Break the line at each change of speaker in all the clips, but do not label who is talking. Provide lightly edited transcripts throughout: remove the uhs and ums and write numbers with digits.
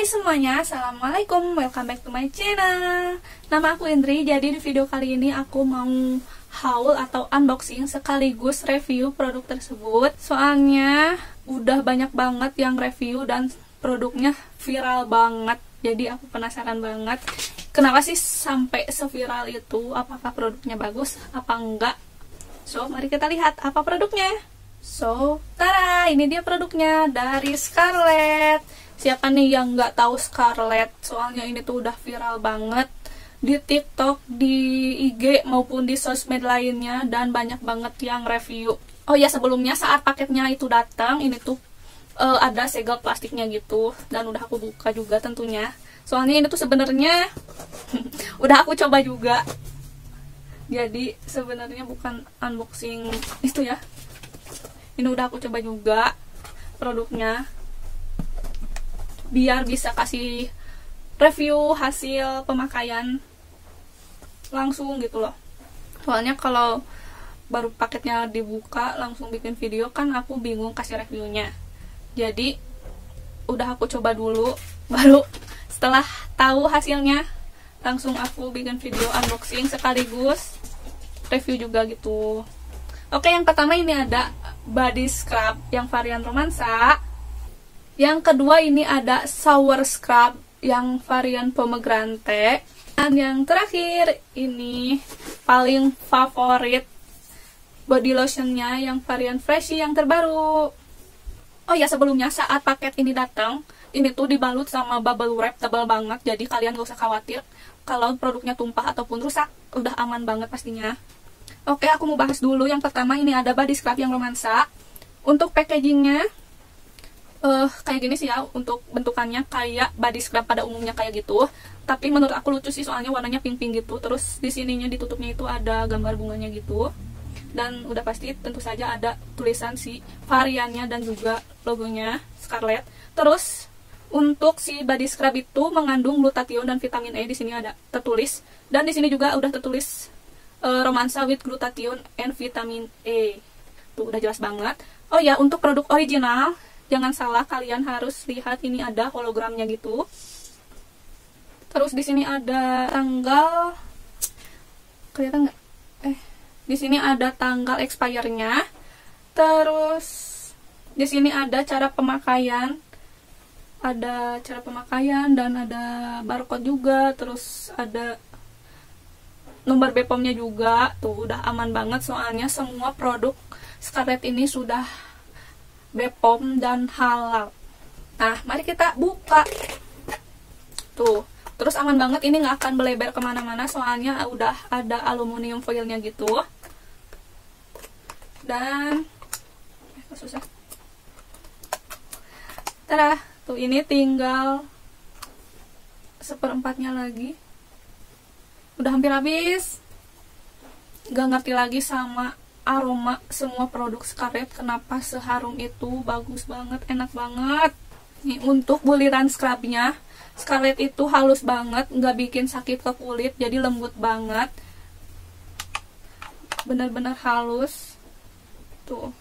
Hai semuanya, assalamualaikum, welcome back to my channel. Nama aku Indri, jadi di video kali ini aku mau haul atau unboxing sekaligus review produk tersebut. Soalnya udah banyak banget yang review dan produknya viral banget. Jadi aku penasaran banget, kenapa sih sampai seviral itu? Apakah produknya bagus, apa enggak? So, mari kita lihat apa produknya. So, tada, ini dia produknya dari Scarlett. Siapa nih yang nggak tahu Scarlett? Soalnya ini tuh udah viral banget di TikTok, di IG maupun di sosmed lainnya, dan banyak banget yang review. Oh ya, sebelumnya saat paketnya itu datang, ini tuh ada segel plastiknya gitu, dan udah aku buka juga tentunya. Soalnya ini tuh sebenarnya udah aku coba juga. Jadi sebenarnya bukan unboxing itu ya. Ini udah aku coba juga produknya, biar bisa kasih review hasil pemakaian langsung gitu loh. Soalnya kalau baru paketnya dibuka langsung bikin video kan aku bingung kasih reviewnya. Jadi udah aku coba dulu, baru setelah tahu hasilnya langsung aku bikin video unboxing sekaligus review juga gitu. Oke, yang pertama ini ada body scrub yang varian romansa. Yang kedua ini ada shower scrub yang varian pomegranate. Dan yang terakhir ini paling favorit, body lotionnya yang varian freshy yang terbaru. Oh ya, sebelumnya saat paket ini datang, ini tuh dibalut sama bubble wrap tebal banget. Jadi kalian gak usah khawatir kalau produknya tumpah ataupun rusak, udah aman banget pastinya. Oke, aku mau bahas dulu. Yang pertama ini ada body scrub yang romansa. Untuk packagingnya kayak gini sih ya. Untuk bentukannya kayak body scrub pada umumnya kayak gitu. Tapi menurut aku lucu sih, soalnya warnanya pink-pink gitu. Terus di sininya ditutupnya itu ada gambar bunganya gitu. Dan udah pasti tentu saja ada tulisan si variannya dan juga logonya Scarlett. Terus untuk si body scrub itu mengandung glutathione dan vitamin E, di sini ada tertulis. Dan di sini juga udah tertulis romansa with glutathione and vitamin E. Tuh udah jelas banget. Oh ya, untuk produk original jangan salah, kalian harus lihat ini ada hologramnya gitu. Terus di sini ada tanggal, kelihatan nggak? Di sini ada tanggal expire-nya. Terus di sini ada cara pemakaian. Ada cara pemakaian dan ada barcode juga. Terus ada nomor BPOM-nya juga. Tuh udah aman banget, soalnya semua produk Scarlett ini sudah BPOM dan halal. Nah, mari kita buka. Tuh, terus aman banget, ini nggak akan melebar kemana-mana, soalnya udah ada aluminium foilnya gitu. Dan susah. Tada, tuh ini tinggal seperempatnya lagi. Udah hampir habis. Gak ngerti lagi sama aroma semua produk Scarlett, kenapa seharum itu. Bagus banget, enak banget. Nih, untuk buliran scrubnya Scarlett itu halus banget, gak bikin sakit ke kulit, jadi lembut banget, bener-bener halus. Tuh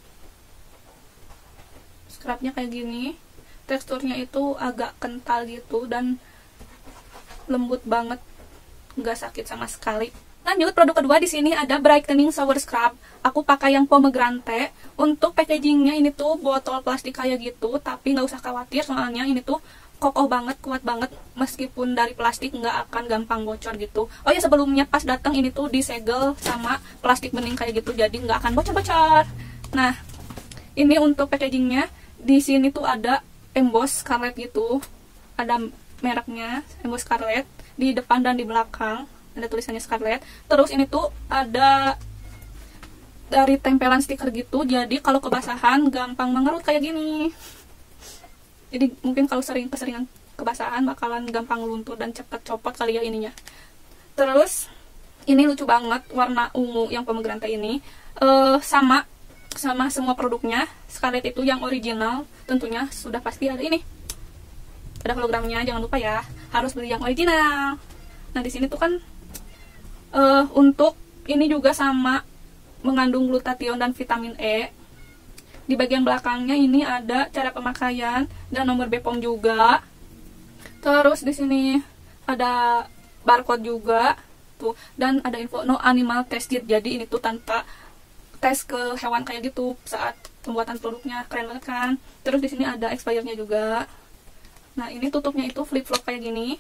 scrubnya kayak gini, teksturnya itu agak kental gitu dan lembut banget, nggak sakit sama sekali. Lanjut, produk kedua di sini ada brightening shower scrub. Aku pakai yang pomegranate. Untuk packagingnya ini tuh botol plastik kayak gitu, tapi nggak usah khawatir, soalnya ini tuh kokoh banget, kuat banget, meskipun dari plastik nggak akan gampang bocor gitu. Oh ya, sebelumnya pas datang ini tuh disegel sama plastik bening kayak gitu, jadi nggak akan bocor-bocor. Nah, ini untuk packagingnya, di sini tuh ada emboss Scarlett gitu, ada mereknya emboss Scarlett di depan dan di belakang, ada tulisannya Scarlett. Terus ini tuh ada dari tempelan stiker gitu, jadi kalau kebasahan gampang mengerut kayak gini. Jadi mungkin kalau keseringan kebasahan bakalan gampang luntur dan cepet copot kali ya ininya. Terus ini lucu banget, warna ungu yang pomegranate ini sama semua produknya Scarlett itu yang original. Tentunya sudah pasti ada ini, ada hologramnya, jangan lupa ya, harus beli yang original. Nah, di sini tuh kan untuk ini juga sama, mengandung glutathione dan vitamin E. Di bagian belakangnya ini ada cara pemakaian dan nomor BPOM juga. Terus di sini ada barcode juga tuh, dan ada info no animal tested. Jadi ini tuh tanpa tes ke hewan kayak gitu saat pembuatan produknya. Keren banget kan? Terus di sini ada expirednya juga. Nah, ini tutupnya itu flip flop kayak gini.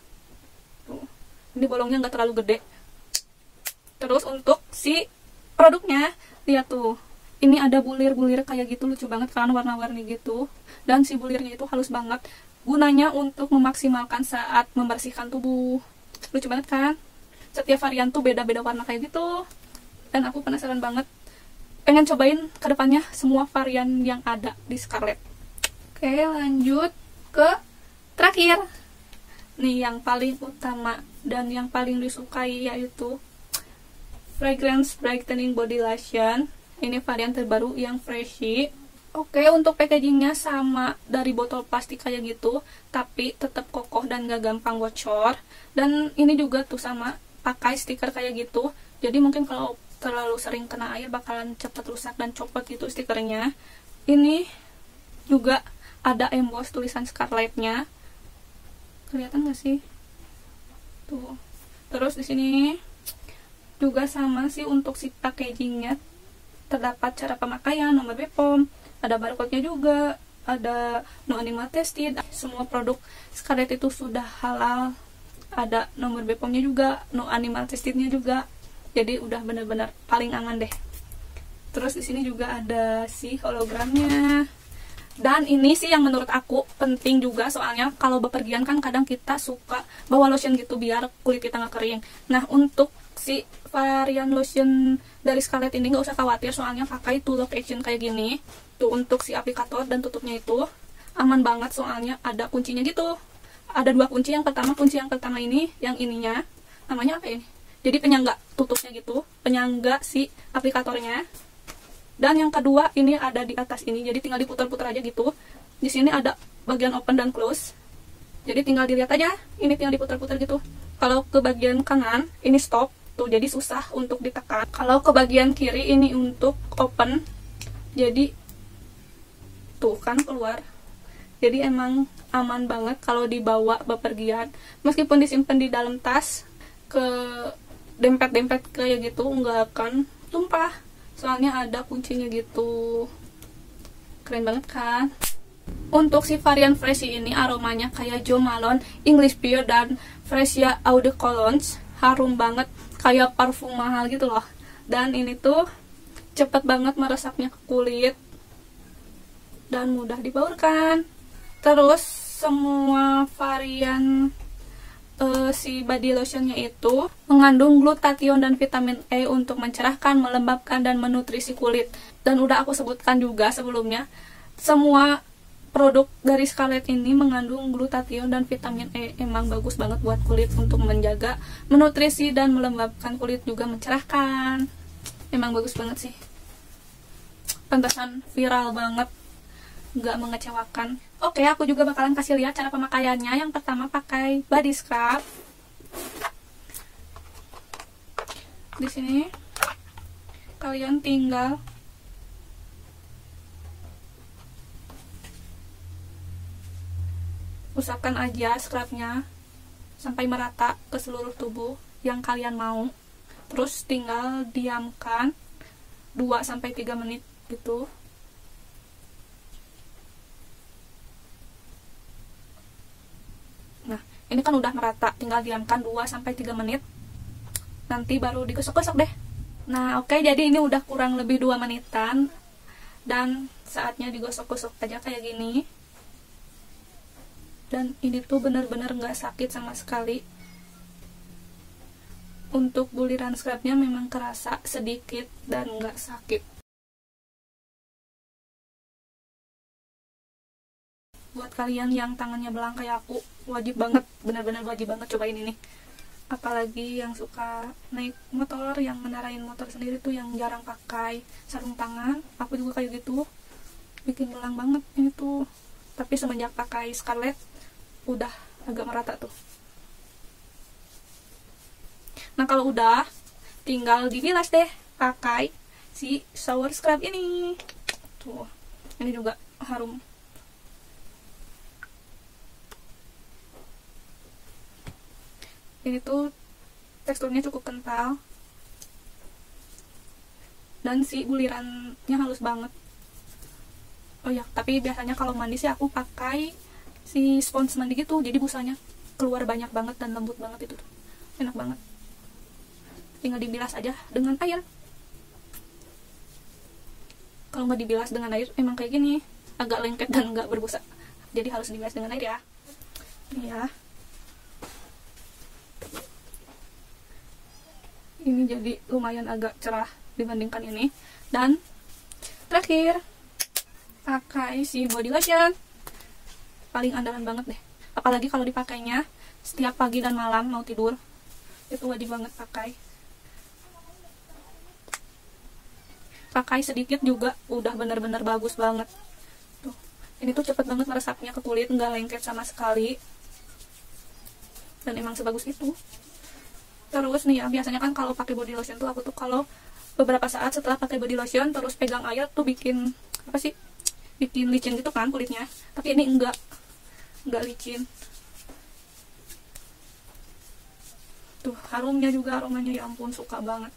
Tuh. Ini bolongnya nggak terlalu gede. Terus untuk si produknya, lihat tuh. Ini ada bulir-bulir kayak gitu, lucu banget kan, warna-warni gitu. Dan si bulirnya itu halus banget. Gunanya untuk memaksimalkan saat membersihkan tubuh. Lucu banget kan? Setiap varian tuh beda-beda warna kayak gitu. Dan aku penasaran banget, pengen cobain kedepannya semua varian yang ada di Scarlett. Oke, lanjut ke terakhir. Nih yang paling utama dan yang paling disukai, yaitu Fragrance Brightening Body Lotion. Ini varian terbaru yang Freshy. Oke, untuk packagingnya sama dari botol plastik kayak gitu, tapi tetap kokoh dan gak gampang bocor. Dan ini juga tuh sama, pakai stiker kayak gitu. Jadi mungkin kalau terlalu sering kena air bakalan cepet rusak dan copot gitu stikernya. Ini juga ada emboss tulisan Scarlett-nya. Kelihatan gak sih? Tuh. Terus di sini juga sama sih untuk si packagingnya. Terdapat cara pemakaian, nomor BPOM, ada barcode-nya juga, ada no animal tested. Semua produk Scarlett itu sudah halal. Ada nomor BPOM-nya juga, no animal tested-nya juga. Jadi udah bener-bener paling aman deh. Terus di sini juga ada si hologramnya. Dan ini sih yang menurut aku penting juga, soalnya kalau bepergian kan kadang kita suka bawa lotion gitu biar kulit kita nggak kering. Nah, untuk si varian lotion dari Scarlett ini nggak usah khawatir, soalnya pakai two lock action kayak gini. Tuh untuk si aplikator dan tutupnya itu aman banget, soalnya ada kuncinya gitu. Ada dua kunci. Kunci yang pertama ini, yang ininya namanya apa ini? Jadi penyangga tutupnya gitu, penyangga si aplikatornya. Dan yang kedua ini ada di atas ini, jadi tinggal diputar-putar aja gitu. Di sini ada bagian open dan close. Jadi tinggal dilihat aja, ini tinggal diputar-putar gitu. Kalau ke bagian kanan ini stop, tuh jadi susah untuk ditekan. Kalau ke bagian kiri ini untuk open, jadi tuh kan keluar. Jadi emang aman banget kalau dibawa bepergian. Meskipun disimpan di dalam tas, ke dempet-dempet kayak gitu nggak akan tumpah. Soalnya ada kuncinya gitu. Keren banget kan? Untuk si varian Freshy ini aromanya kayak Jo Malone, English Pear, dan Fresia Eau de Cologne. Harum banget, kayak parfum mahal gitu loh. Dan ini tuh cepet banget meresapnya ke kulit dan mudah dibaurkan. Terus semua varian si body lotionnya itu mengandung glutathione dan vitamin E untuk mencerahkan, melembabkan, dan menutrisi kulit. Dan udah aku sebutkan juga sebelumnya, semua produk dari Scarlett ini mengandung glutathione dan vitamin E. Emang bagus banget buat kulit untuk menjaga, menutrisi, dan melembabkan kulit, juga mencerahkan. Emang bagus banget sih. Pantesan viral banget, nggak mengecewakan. Oke, aku juga bakalan kasih lihat cara pemakaiannya. Yang pertama pakai body scrub. Di sini kalian tinggal usapkan aja scrubnya sampai merata ke seluruh tubuh yang kalian mau. Terus tinggal diamkan 2-3 menit gitu. Nah, ini kan udah merata, tinggal diamkan 2-3 menit. Nanti baru digosok-gosok deh. Nah, oke, jadi ini udah kurang lebih 2 menitan. Dan saatnya digosok-gosok aja kayak gini. Dan ini tuh bener-bener gak sakit sama sekali. Untuk buliran scrubnya memang kerasa sedikit dan gak sakit. Buat kalian yang tangannya belang kayak aku, wajib banget, bener-bener wajib banget cobain ini. Apalagi yang suka naik motor, yang mengendarai motor sendiri tuh, yang jarang pakai sarung tangan. Aku juga kayak gitu, bikin belang banget ini tuh. Tapi semenjak pakai Scarlett udah agak merata tuh. Nah, kalau udah tinggal dibilas deh pakai si shower scrub ini. Tuh, ini juga harum. Ini tuh teksturnya cukup kental dan si bulirannya halus banget. Oh ya, tapi biasanya kalau mandi sih aku pakai si spons mandi gitu, jadi busanya keluar banyak banget dan lembut banget. Itu tuh enak banget, tinggal dibilas aja dengan air. Kalau nggak dibilas dengan air emang kayak gini, agak lengket dan nggak berbusa, jadi harus dibilas dengan air ya. Ini ya, ini jadi lumayan agak cerah dibandingkan ini. Dan terakhir pakai si body lotion, paling andalan banget deh, apalagi kalau dipakainya setiap pagi dan malam mau tidur, itu wajib banget pakai sedikit juga udah bener-bener bagus banget tuh. Ini tuh cepet banget meresapnya ke kulit, nggak lengket sama sekali, dan emang sebagus itu. Terus nih ya, biasanya kan kalau pakai body lotion tuh aku tuh kalau beberapa saat setelah pakai body lotion terus pegang air tuh bikin apa sih, bikin licin gitu kan kulitnya. Tapi ini enggak licin. Tuh harumnya juga, aromanya ya ampun, suka banget.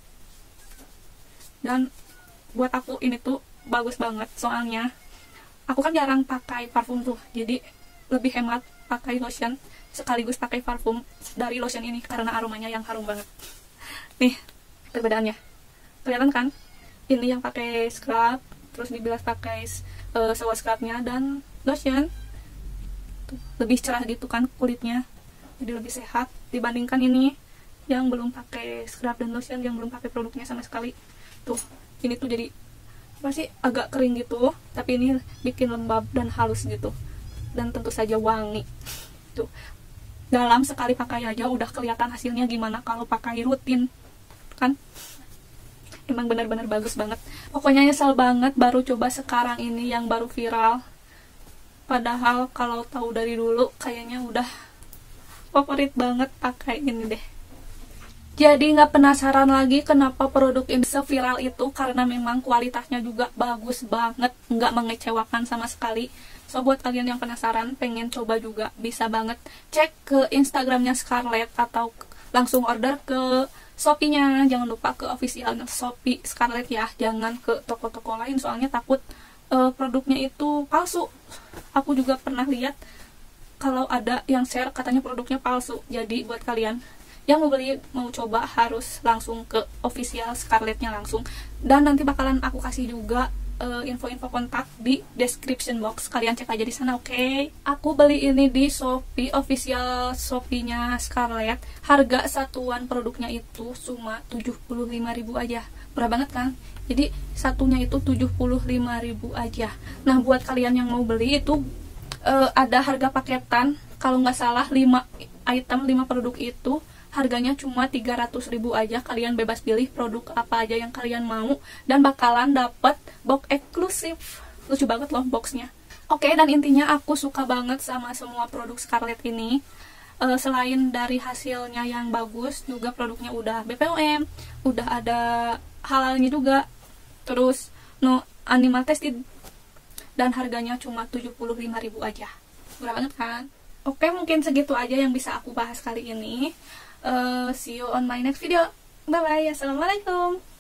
Dan buat aku ini tuh bagus banget, soalnya aku kan jarang pakai parfum tuh, jadi lebih hemat pakai lotion sekaligus pakai parfum dari lotion ini karena aromanya yang harum banget. Nih perbedaannya, kelihatan kan? Ini yang pakai scrub, terus dibilas pakai sewa scrubnya dan lotion. Tuh, lebih cerah gitu kan kulitnya, jadi lebih sehat dibandingkan ini yang belum pakai scrub dan lotion, yang belum pakai produknya sama sekali. Tuh ini tuh jadi masih agak kering gitu, tapi ini bikin lembab dan halus gitu, dan tentu saja wangi. Tuh dalam sekali pakai aja udah kelihatan hasilnya gimana kalau pakai rutin kan. Emang benar-benar bagus banget. Pokoknya nyesel banget baru coba sekarang ini yang baru viral, padahal kalau tahu dari dulu kayaknya udah favorit banget pakai ini deh. Jadi nggak penasaran lagi kenapa produk ini seviral itu, karena memang kualitasnya juga bagus banget, nggak mengecewakan sama sekali. So buat kalian yang penasaran pengen coba juga, bisa banget cek ke Instagramnya Scarlett atau langsung order ke Shopee-nya. Jangan lupa ke official Shopee Scarlett ya, jangan ke toko-toko lain, soalnya takut produknya itu palsu. Aku juga pernah lihat kalau ada yang share katanya produknya palsu. Jadi buat kalian yang mau beli, mau coba, harus langsung ke official Scarlett-nya langsung. Dan nanti bakalan aku kasih juga info-info kontak di description box, kalian cek aja di sana, oke? Aku beli ini di Shopee, official Shopee-nya Scarlett. Harga satuan produknya itu cuma 75.000 aja. Murah banget kan? Jadi satunya itu 75.000 aja. Nah, buat kalian yang mau beli itu ada harga paketan, kalau nggak salah 5 item, 5 produk itu harganya cuma 300.000 aja. Kalian bebas pilih produk apa aja yang kalian mau, dan bakalan dapet box eksklusif. Lucu banget loh boxnya. Oke, dan intinya aku suka banget sama semua produk Scarlett ini. Selain dari hasilnya yang bagus, juga produknya udah BPOM, udah ada halalnya juga, terus no animal tested, dan harganya cuma 75.000 aja. Murah banget kan? Oke, mungkin segitu aja yang bisa aku bahas kali ini. See you on my next video. Bye bye. Assalamualaikum.